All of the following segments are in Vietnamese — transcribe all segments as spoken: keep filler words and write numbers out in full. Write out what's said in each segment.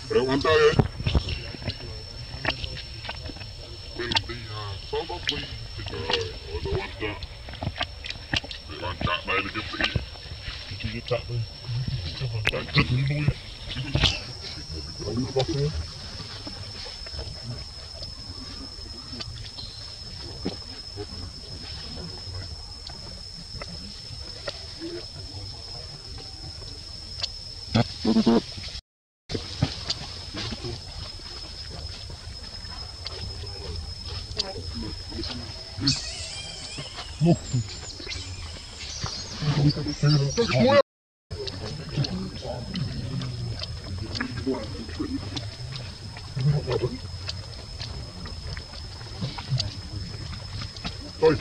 Đeo ăn tay ấy. Bên đi à, sáu bóc đi. Trời ơi, ôi đồ ăn chạ. Để ăn chạ này là cái gì? Chỉ cái chạ thôi. Cho ăn chạ chất như nuôi ấy. Có đi bóc nữa. Ôi.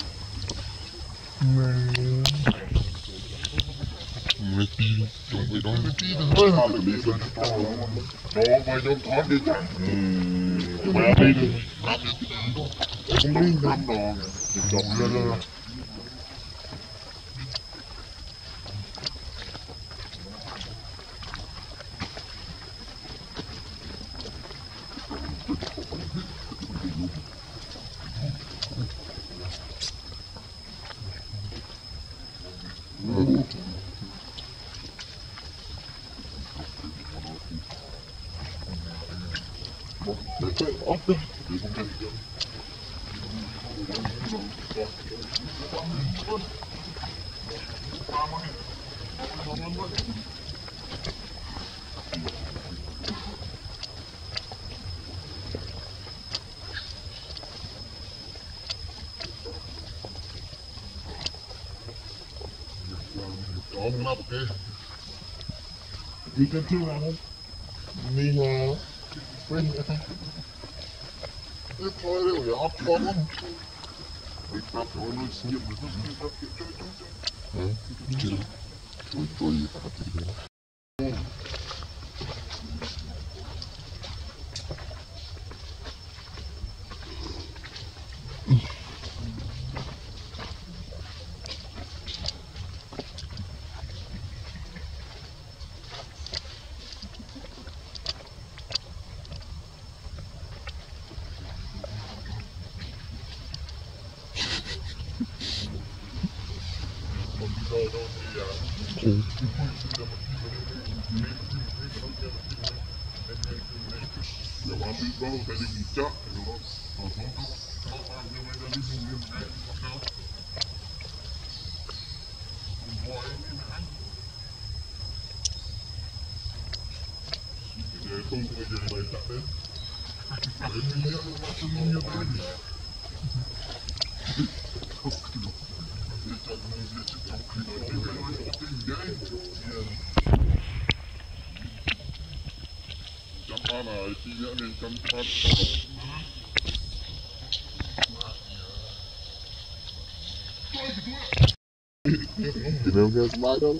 Mày đi đâu, trong cái đó mày đi đâu. Sao lại đi lên cho to lắm. Cho mày cho thoát đi chẳng. Mày đi đâu. Không đi năm đòn. Chồng lên lên. Ôm nó kìa. Đi trên chưa nào không? Đi ngờ. Quên nữa thôi. Thế thôi đấy, phải ốp con không? Đi tập rồi nó nhiệm được không? Đi tập kiểu chơi chơi chơi. Ừ, chưa. Tôi tôi tập thì đó. Ừ. Không có gì để chặt đến. Để mình nhớ nó không như thế gì. Chăm pha này, chi nhớ nên chăm pha. Đâu kia smile đâu.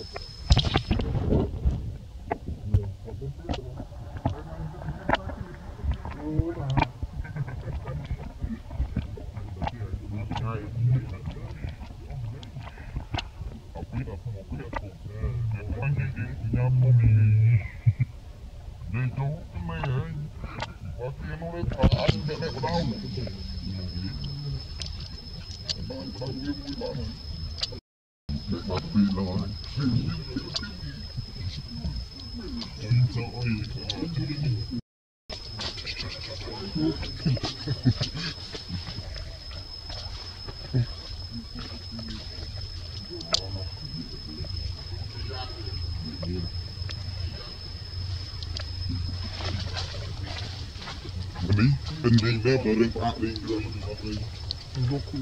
Ini pendingnya bareng Pak Ring Goku.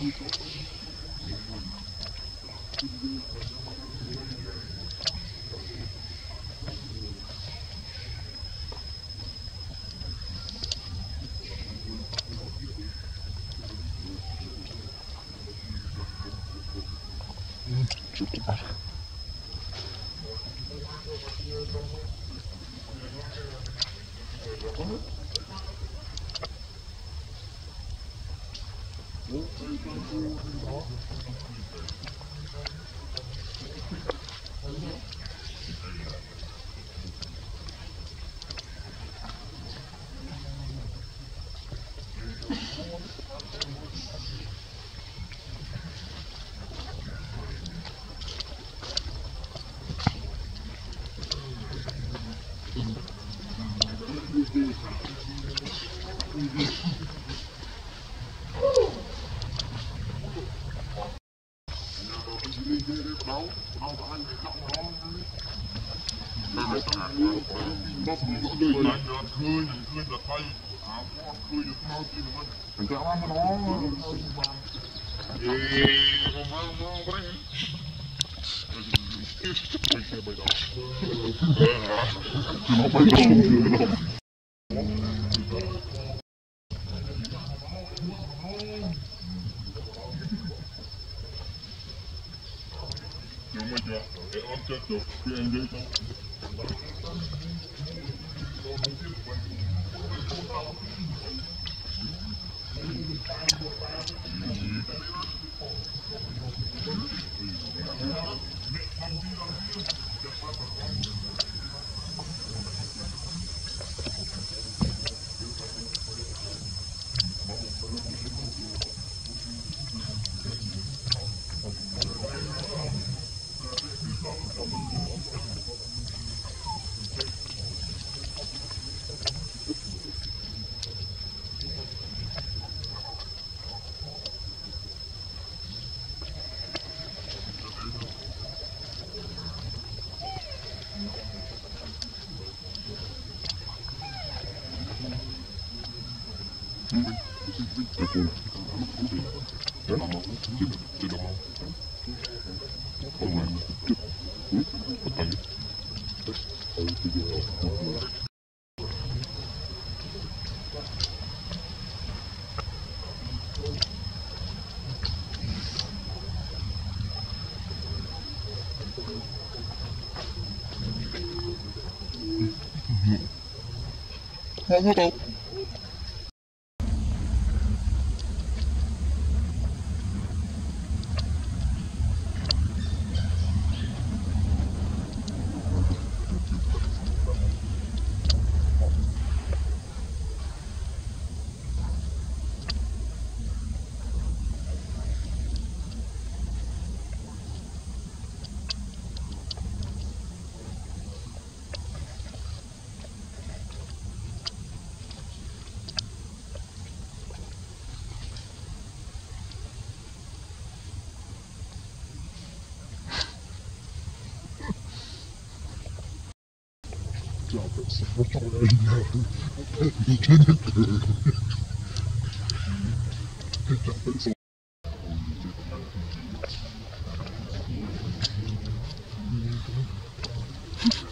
Không hết đâu.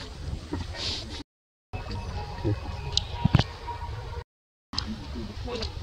What?